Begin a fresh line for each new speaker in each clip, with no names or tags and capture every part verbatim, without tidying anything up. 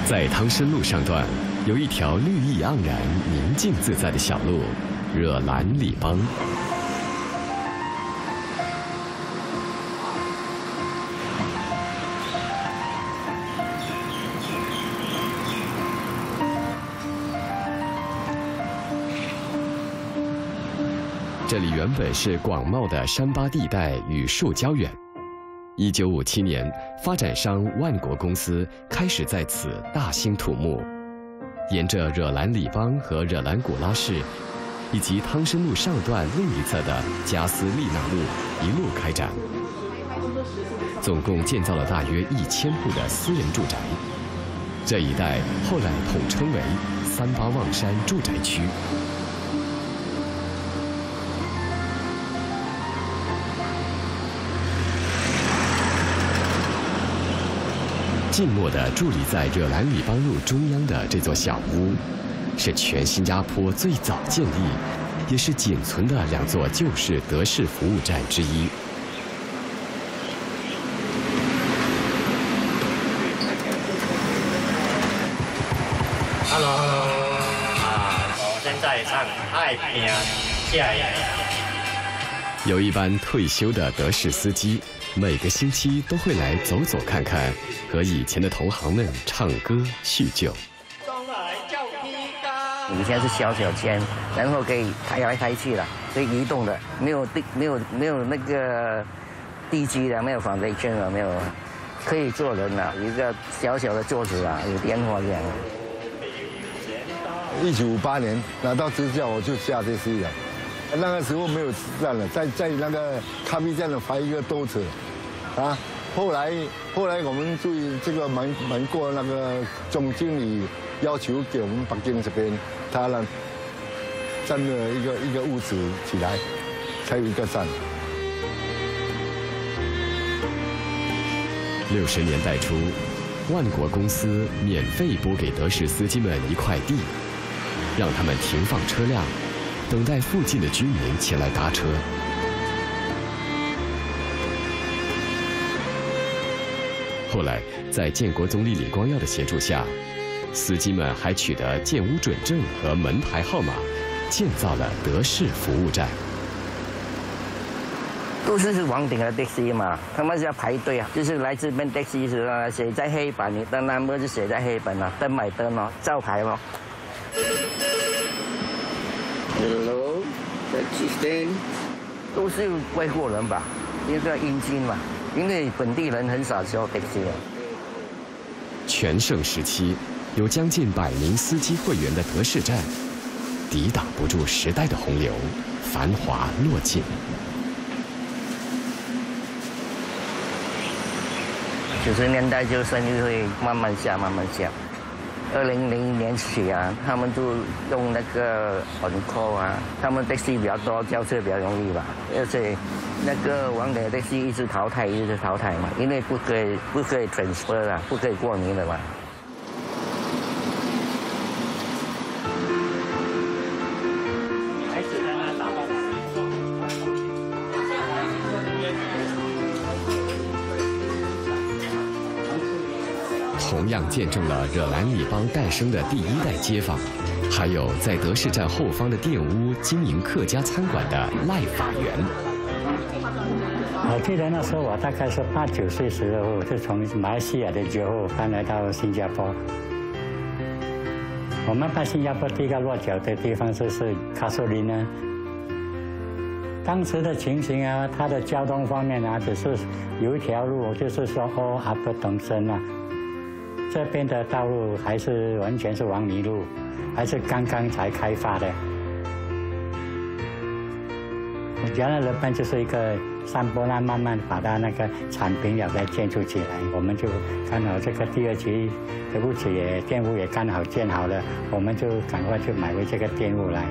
在汤申路上段，有一条绿意盎然、宁静自在的小路——惹兰里邦。这里原本是广袤的山洼地带与树胶原。 一九五七年，发展商万国公司开始在此大兴土木，沿着惹兰里邦和惹兰古拉市，以及汤申路上段另一侧的加斯利纳路一路开展，总共建造了大约一千户的私人住宅。这一带后来统称为三八望山住宅区。 静默地伫立在惹兰里邦路中央的这座小屋，是全新加坡最早建立，也是仅存的两座旧式德式服务站之一。
Hello， 啊，我现在上太平下来。
有一班退休的德式司机。 每个星期都会来走走看看，和以前的同行们唱歌叙旧。
以前是小小间，然后可以开来开去的，可以移动的，没有地，没有没有那个地基的，没有防雷圈的，没有可以坐人的，一个小小的桌子啊，有电话这样。
一九五八年拿到执照，我就下这些了。那个时候没有吃站了，在在那个咖啡站呢排一个兜子。 啊，后来后来我们注意这个瞒瞒过那个总经理要求给我们北京这边，他呢占了一个一个屋子起来，才有一个站。
六十年代初，万国公司免费拨给德式司机们一块地，让他们停放车辆，等待附近的居民前来搭车。 后来，在建国总理李光耀的协助下，司机们还取得建屋准证和门牌号码，建造了德式服务站。
都是是王顶的的士嘛，他们是要排队啊，就是来这边的士时啊，写在黑板，你的 number 就写在黑板了，灯买灯哦，招牌咯。Hello， taxi stand， 都是外国人吧，一个英军嘛。 因为本地人很少坐的士。
全盛时期，有将近百名司机会员的德式站，抵挡不住时代的洪流，繁华落尽。
九十年代就生意会慢慢下，慢慢下。二零零一年起啊，他们就用那个 on call 啊，他们的士比较多，交车比较容易吧，而且。 那个王磊的是一直淘汰，一直淘汰嘛，因为不可以不可以 transfer 啊，不可以过名的嘛。
同样见证了惹兰里邦诞生的第一代街坊，还有在德式站后方的店屋经营客家餐馆的赖法园。
我记得那时候我大概是八九岁时候，就从马来西亚的酒后搬来到新加坡。我们搬新加坡第一个落脚的地方就是卡索林呢。当时的情形啊，它的交通方面啊，只是有一条路，就是说哦阿不东升啊，这边的道路还是完全是黄泥路，还是刚刚才开发的。原来人班就是一个。 山坡呢，慢慢把它那个铲平了，再建筑起来。我们就刚好这个第二期的屋子也店屋也刚好建好了，我们就赶快去买回这个店屋来。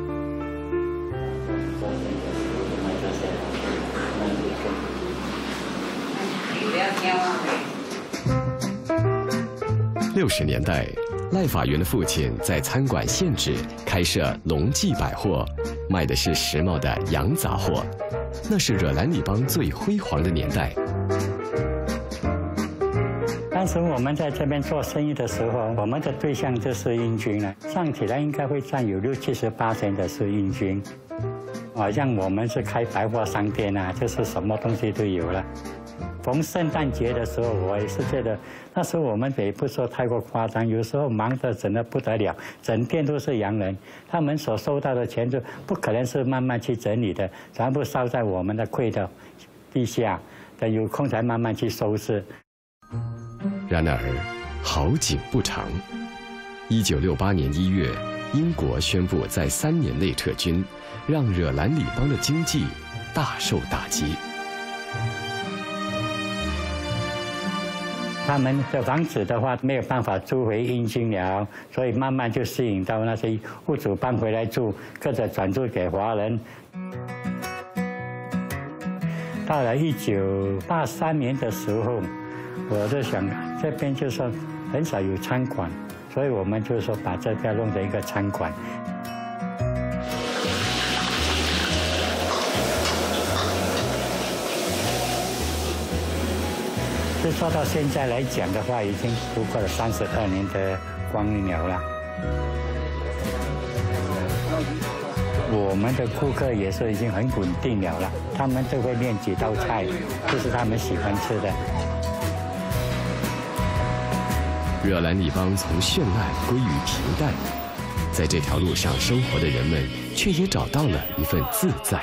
六十年代，赖法源的父亲在餐馆现址开设龙记百货，卖的是时髦的洋杂货。 那是惹兰里邦最辉煌的年代。
当当时我们在这边做生意的时候，我们的对象就是英军了，算起来应该会占有六七十八成的是英军。好像我们是开百货商店啊，就是什么东西都有了。逢圣诞节的时候，我也是觉得那时候我们也不说太过夸张，有时候忙得真的不得了，整店都是洋人，他们所收到的钱就不可能是慢慢去整理的，全部烧在我们的柜的地下，等有空才慢慢去收拾。
然而，好景不长。一九六八年一月，英国宣布在三年内撤军，让惹兰里邦的经济大受打击。
他们的房子的话没有办法租回英军了，所以慢慢就吸引到那些户主搬回来住，或者转租给华人。到了一九八三年的时候，我就想这边就说很少有餐馆，所以我们就说把这边弄成一个餐馆。就说到现在来讲的话，已经度过了三十二年的光阴了啦。我们的顾客也是已经很稳定了啦，他们都会练几道菜，就是他们喜欢吃的。
惹兰里邦从绚烂归于平淡，在这条路上生活的人们却也找到了一份自在。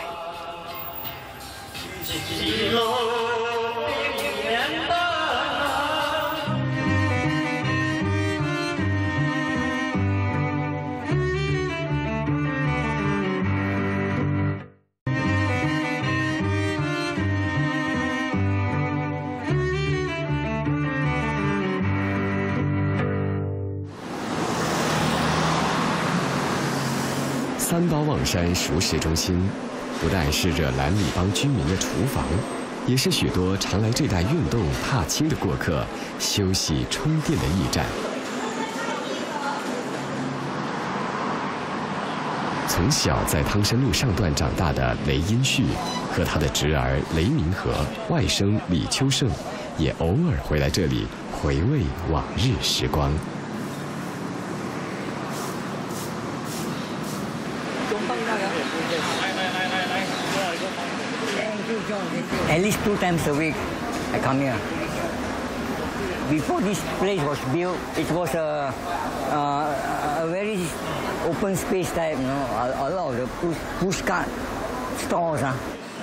三包望山熟食中心，不但是惹兰里邦居民的厨房，也是许多常来这带运动踏青的过客休息充电的驿站。从小在汤申路上段长大的雷英旭和他的侄儿雷明和、外甥李秋胜，也偶尔回来这里回味往日时光。
At least two times a week, I come here. Before this place was built, it was a, uh, a very open space type, you know, a, a lot of the push, push cart stores. Huh?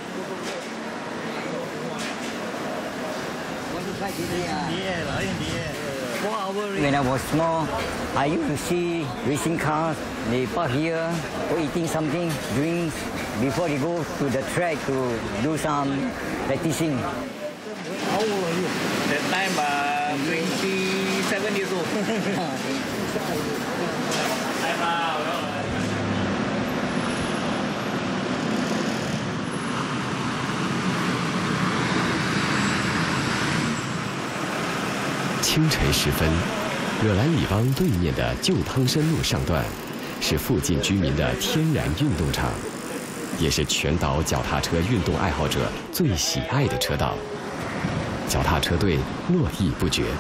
When I was small, I used to see racing cars. They park here for eating something, drinks, before they go to the track to do some practicing.
How old are you? That time, uh, twenty-seven years old.
清晨时分，惹兰里邦对面的旧汤申路上段，是附近居民的天然运动场，也是全岛脚踏车运动爱好者最喜爱的车道。脚踏车队络绎不绝。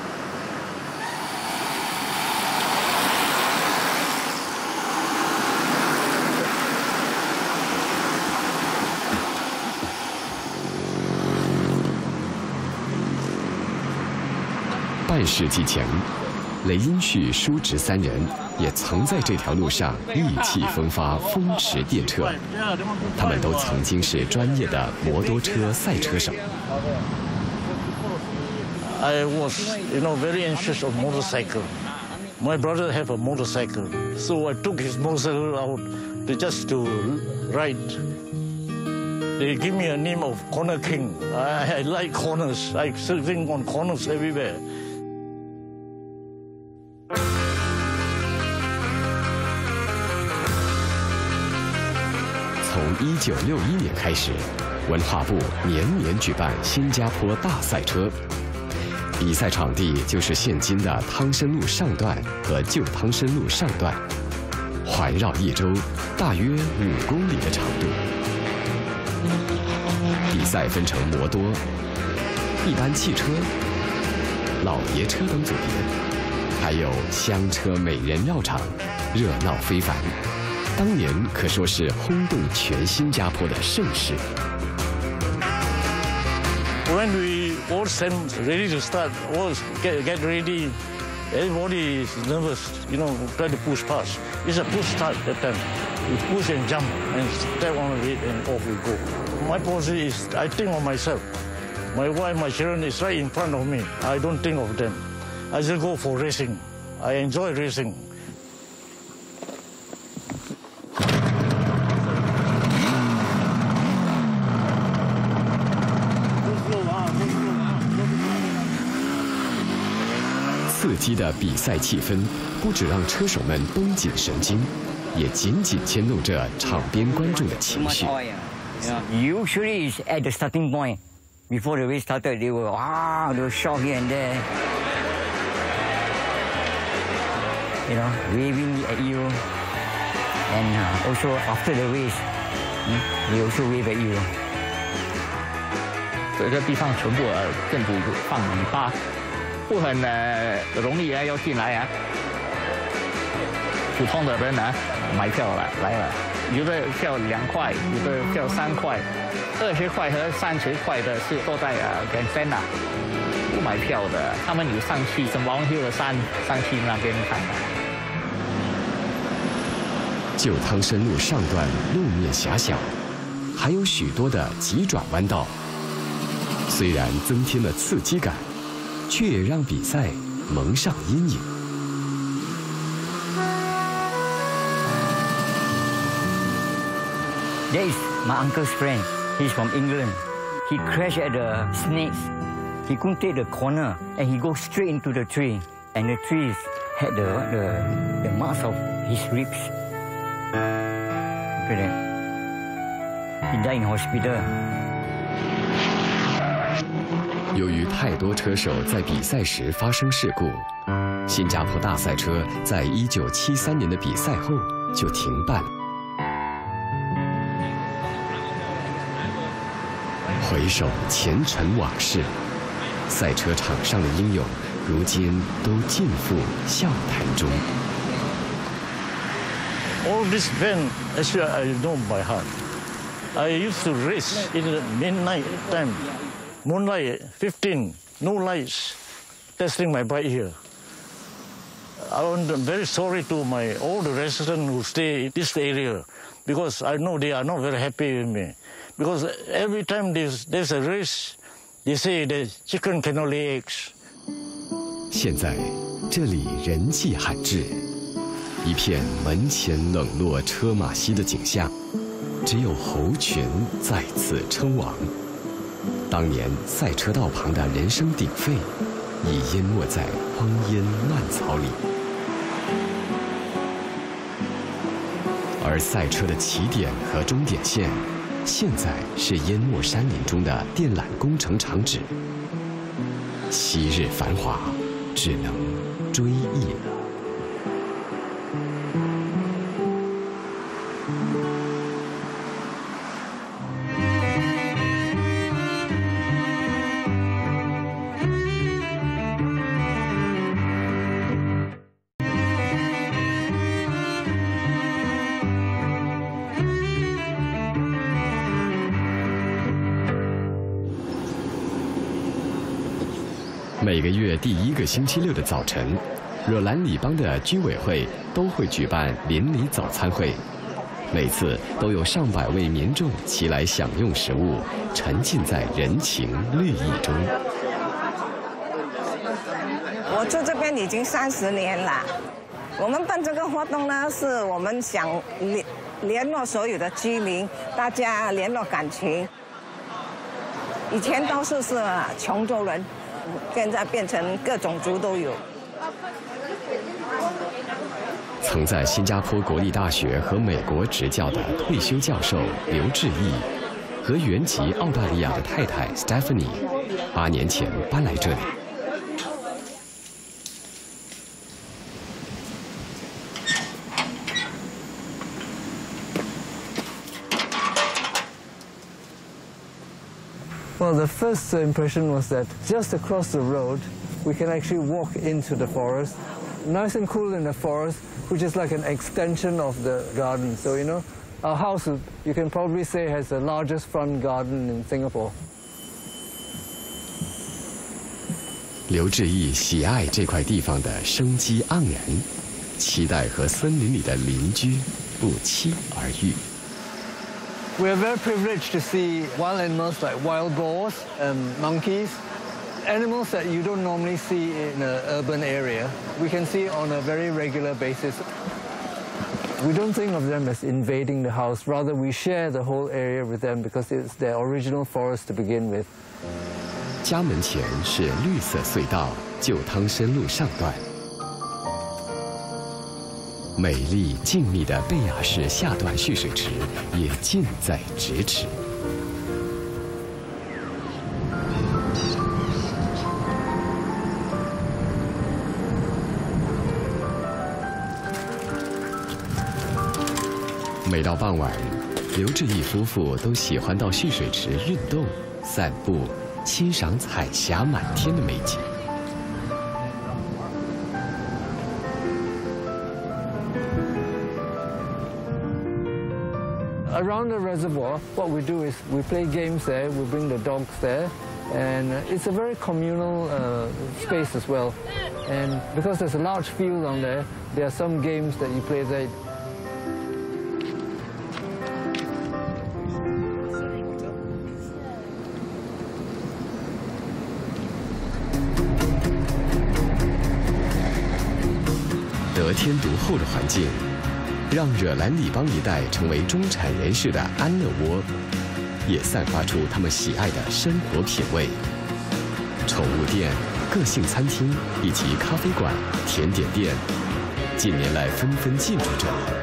半世纪前，雷英旭叔侄三人也曾在这条路上意气风发、风驰电掣。他们都曾经是专业的摩托车赛车手。
I was, you know, very anxious of motorcycle. My brother have a motorcycle, so I took his motorcycle out to just to ride. They give me a name of Corner King. I, I like corners. I sitting on corners everywhere.
从一九六一年开始，文化部年年举办新加坡大赛车，比赛场地就是现今的汤申路上段和旧汤申路上段，环绕一周，大约五公里的长度。比赛分成摩多、一般汽车、 老爷车等组别，还有香车美人绕场，热闹非凡。当年可说是轰动全新加坡的盛事。
When we all stand ready to start, all get, get ready, everybody is nervous, you know, try to push past. It's a push start that time. We push and jump and step on it and off we go. My policy is I think of myself. My wife, my children is right in front of me. I don't think of them. I just go for racing. I enjoy racing.
刺激的比赛气氛，不只让车手们绷紧神经，也紧紧牵动着场边观众的情绪。
Usually it's at the starting point. Before the race started, they were ah, they were shout here and there. You know, waving at you, and uh, also after the race, hmm, they also wave at you.
这个地方全部呃政府放尾巴，不很呃容易啊要进来啊。普通的人呢买票来来了，有的票两块，有的票三块，二十块和三十块的是都在呃跟山啊，不买票的，他们有上去什么 Hill 的山上去那边看。
旧汤深路上段路面狭小，还有许多的急转弯道。虽然增添了刺激感，却也让比赛蒙上阴影。
That is my uncle's friend. He's from England. He crashed at the snakes. He couldn't take the corner, and he goes straight into the tree. And the trees had the the the marks of his ribs. Look at that. He died in hospital.
由于太多车手在比赛时发生事故，新加坡大赛车在一九七三年的比赛后就停办。 回首前尘往事，赛车场上的英勇，如今都尽付笑谈中。
All this band, actually, I know by heart. I used to race in the midnight time, moonlight, fifteen, no lights, testing my bike here. I'm very sorry to my all the residents who stay in this area, because I know they are not very happy with me. Because every time there's, there's a race, they say the chicken cannot lay eggs.
现在这里人迹罕至，一片门前冷落车马稀的景象，只有猴群在此称王。当年赛车道旁的人声鼎沸，已淹没在荒烟乱草里。而赛车的起点和终点线。 现在是淹没山林中的电缆工程厂址，昔日繁华只能追忆了。每个月第一个星期六的早晨，惹兰里邦的居委会都会举办邻里早餐会，每次都有上百位民众齐来享用食物，沉浸在人情绿意中。
我住这边已经三十年了。我们办这个活动呢，是我们想联联络所有的居民，大家联络感情。以前都是是琼州人。 现在变成各种族都有。
曾在新加坡国立大学和美国执教的退休教授刘志毅，和原籍澳大利亚的太太 Stephanie， 八年前搬来这里。
Well, the first impression was that just across the road we can actually walk into the forest. Nice and cool in the forest, which is like an extension of the garden. So, you know, our house, you can probably say, has the largest front garden in Singapore.
刘志毅喜爱这块地方的生机盎然，期待和森林里的邻居不期而遇。
We are very privileged to see wild animals like wild boars and monkeys, animals that you don't normally see in an urban area. We can see on a very regular basis. We don't think of them as invading the house. Rather, we share the whole area with them because it's their original forest to begin with.
家门前是绿色隧道旧汤深路上段，美丽静谧的贝雅式下段蓄水池也近在咫尺。每到傍晚，刘志毅夫妇都喜欢到蓄水池运动、散步。 欣赏彩霞满天的美景。
Around the reservoir, what we do is we play games there. We bring the dogs there, and it's a very communal uh, space as well. And because there's a large field on there, there are some games that you play there.
“得天独厚”的环境，让惹兰里邦一带成为中产人士的安乐窝，也散发出他们喜爱的生活品味。宠物店、个性餐厅以及咖啡馆、甜点店，近年来纷纷进驻这里。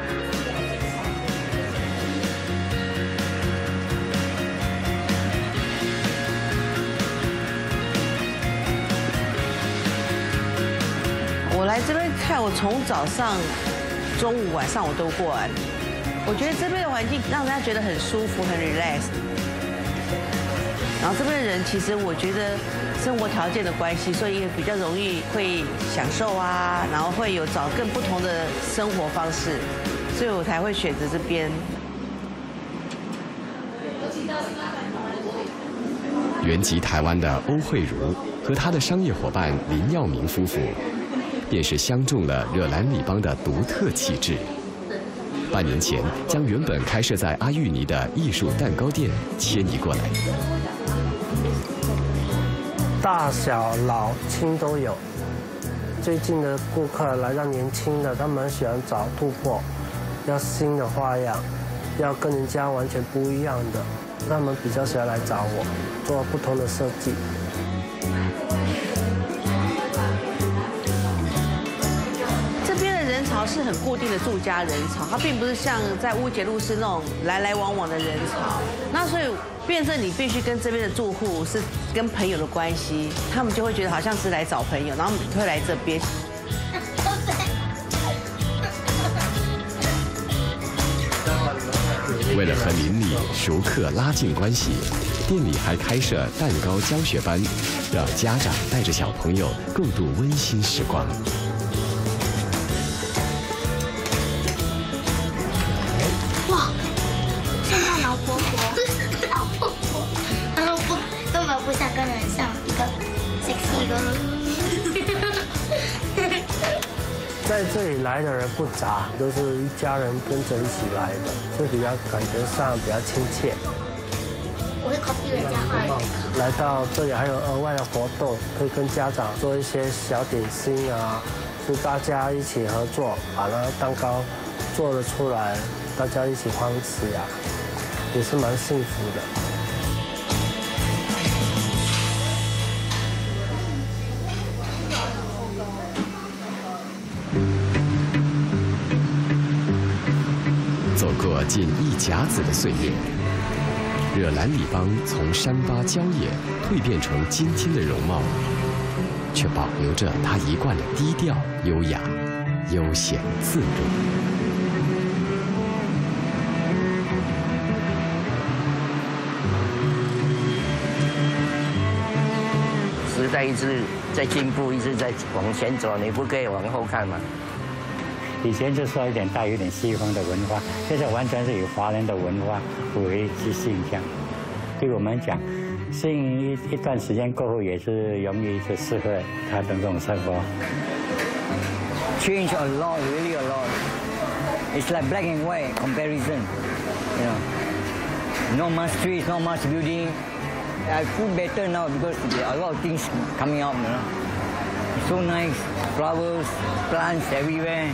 我来这边看，我从早上、中午、晚上我都过来。我觉得这边的环境让人家觉得很舒服、很 relax。然后这边的人其实我觉得生活条件的关系，所以也比较容易会享受啊，然后会有找更不同的生活方式，所以我才会选择这边。
原籍台湾的欧慧茹和她的商业伙伴林耀明夫妇。 便是相中了惹兰里邦的独特气质。半年前，将原本开设在阿育尼的艺术蛋糕店迁移过来。
大小老轻都有。最近的顾客来到年轻的，他们喜欢找突破，要新的花样，要跟人家完全不一样的，他们比较喜欢来找我做不同的设计。
是很固定的住家人潮，它并不是像在乌节路是那种来来往往的人潮。那所以变成你必须跟这边的住户是跟朋友的关系，他们就会觉得好像是来找朋友，然后会来这边。
为了和邻里熟客拉近关系，店里还开设蛋糕教学班，让家长带着小朋友共度温馨时光。
不想跟人像一个 sexy 的。
在这里来的人不杂，都是一家人跟着一起来的，所以比较感觉上比较亲切。
我会 copy 人家画。
来到这里还有额外的活动，可以跟家长做一些小点心啊，就大家一起合作，把那蛋糕做了出来，大家一起欢吃呀，也是蛮幸福的。
走过近一甲子的岁月，惹兰里邦从山巴郊野蜕变成今天的容貌，却保留着它一贯的低调、优雅、悠闲自如。
十时代一直在进步，一直在往前走，你不可以往后看嘛。
以前就说一点带有点西方的文化，现在完全是以华人的文化为之信仰。对我们讲，适应一一段时间过后，也是容易就适合他的这种生活。
Change a lot, really a lot. It's like black and white comparison. You know, not much trees, not much building. I feel better now because there are a lot of things coming out. You know, it's so nice, flowers, plants everywhere.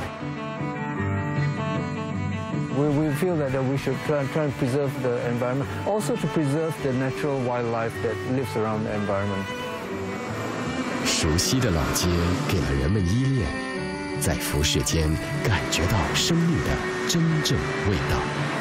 We, we feel that, that we should try, try and preserve the environment, also to preserve the natural wildlife that lives around the environment.
熟悉的老街给了人们依恋，在浮世间感觉到生命的真正味道。